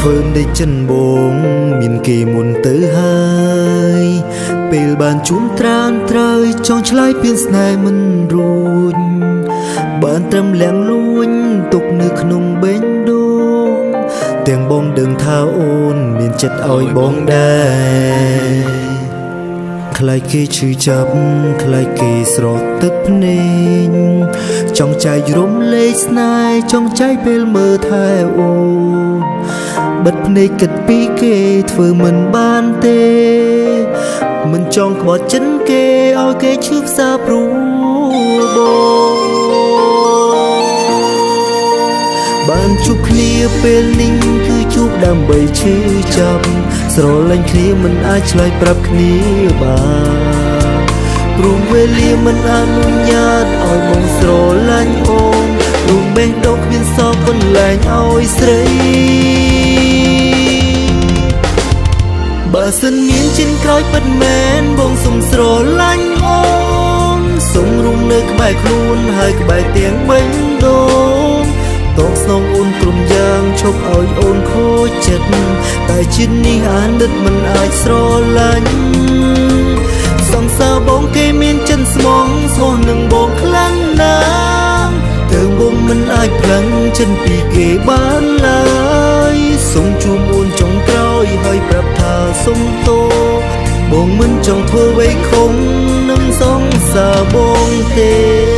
ធ្វើដេកចិនបងមានគេមុនទៅហើយពេលបានជួនត្រានត្រូវចង់ឆ្លើយពីស្នេហ៍មិនរួចបានត្រឹមលាងលួញទុកនៅក្នុងបេះដូងទាំងបងដឹងថាអូនមានចិត្តឲ្យបងដែរខ្លាចគេឈឺចាប់ខ្លាចគេស្រក់ទឹកភ្នែកចង់ចែករំលែកស្នេហ៍ចង់ចែកពេលមើលថែអូនបិទភ្នែកគិតពីគេធ្វើមិនបានទេមិនចង់ក្បត់ចិនគេឲ្យគេឈឺផ្សាព្រោះបងបានជួបគ្នាពេលនេះគឺជួបដើម្បីឈឺចាប់ស្រលាញ់គ្នាមិនអាចឆ្លើយប្រាប់គ្នាបានព្រមវេលាមិនអនុញ្ញាតឲ្យបងស្រលាញ់អូនរួមបេះដូងគ្មានសល់កន្លែងឲ្យស្រីបើសិនមានចិនក្រោយពិតមែនបងសុំស្រលាញ់អូនសុំរួមនៅក្បែរខ្លួនហើយក្បែរទាំងបេះដូងតបស្នងអូនក្រុមយ៉ាងឈប់ឲ្យអូនខូចចិត្តតែជាតិនេះអាណិតមិនអាចស្រលាញ់សង្សារបងគេមានចិនស្មងស្មោះនឹងបងខ្លាំងណាស់ទើបបងមិនអាចផ្លឹងចិនពីគេបានឡើយសុំជួបអូនចុងក្រោយហើយប្រាប់ថាសុំទោបងមិនចង់ធ្វើអ្វីខំនឹងសង្សារបងទេ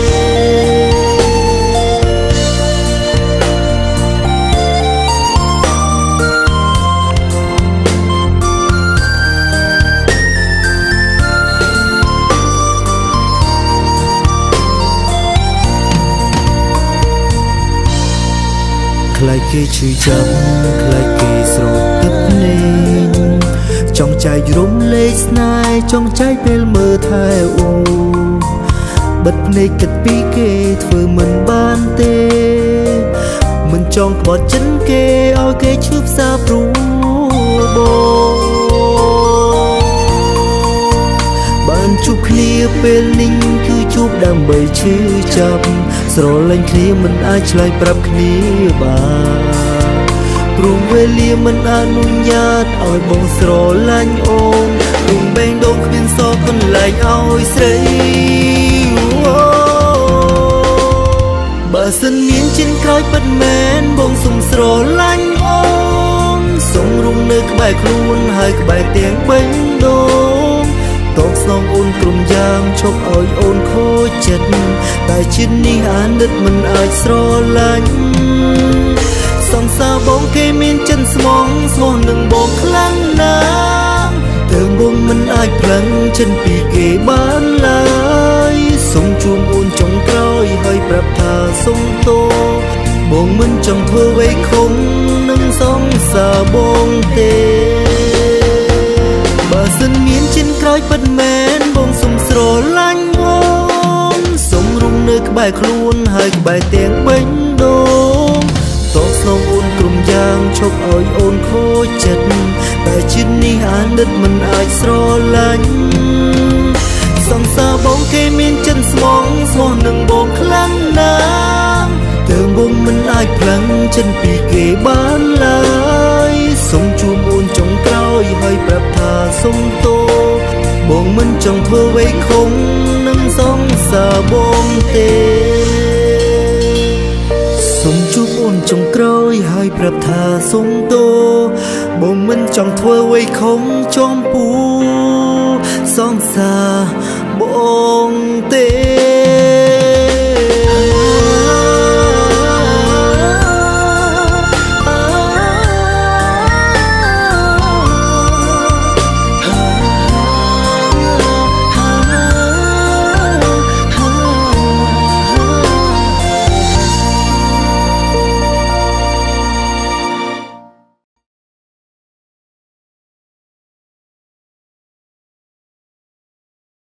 ខ្លាចគេឈឺចាប់ខ្លាចគេស្រក់ទឹកភ្នែកចង់ចែករំលែកស្នេហ៍ចង់ចែកពេលមើលថែអូបិទភ្នែកគិតពីគេធ្វើមិនបានទេមិនចង់ក្បត់ចិនគេឲ្យគេឈឺផ្សាព្រោះបងបានជួបគ្នាពេលនេះគឺជួបដើម្បីឈឺចាប់ស្រលាញ់គ្នាមិនអាចឆ្លើយប្រាប់គ្នាបានព្រមវេលាមិនអនុញ្ញាតឲ្យបងស្រលាញ់អូនរួមបេះដូងគ្មានសល់កន្លែងឲ្យស្រីបើសិនមានចិនក្រោយពិតមែនបងសុំស្រលាញ់អូនសុំរួមនៅក្បែរខ្លួនហើយក្បែរទាំងបេះដូងតបស្នងអូនក្រុមយ៉ាងឈប់ឲ្យអូនខូចចិត្តតែជាតិនេះអាណិតមិនអាចស្រលាញ់សង្សារបងគេមានចិនស្មងស្មោះនឹងបងខ្លាំងណាស់ទើបបងមិនអាចផ្លឹងចិនពីគេបានឡើយសុំជួបអូនចុងក្រោយហើយប្រាប់ថាសុំទោបងមិនចង់ធ្វើអ្វីខំនឹងសង្សារបងទេបើសិនមានចិនក្រោយពិតមែនបងសុំស្រលាញ់អូនសុំរួមនៅក្បែរខ្លួនហើយក្បែរទាំងបេះដូងតបស្នងអូនក្រុមយ៉ាងឈប់ឲ្យអូនខូចចិត្តតែជាតិនេះអាណិតមិនអាចស្រលាញ់សង្សារបងគេមានចិនស្មងស្មោះនឹងបងខ្លាំងណាស់ទើបបងមិនអាចផ្លឹងចិនពីគេបានឡើយសុំជួបអូនចុងក្រោយហើយប្រាប់ថាសុំទោបងមិនចង់ធ្វើអ្វីខំនឹងសង្សារបងទេសុំជួបអូនចុងក្រោយហើយប្រាប់ថាសុំទោបងមិនចង់ធ្វើអ្វីខំចំពោះសង្សារបងទេ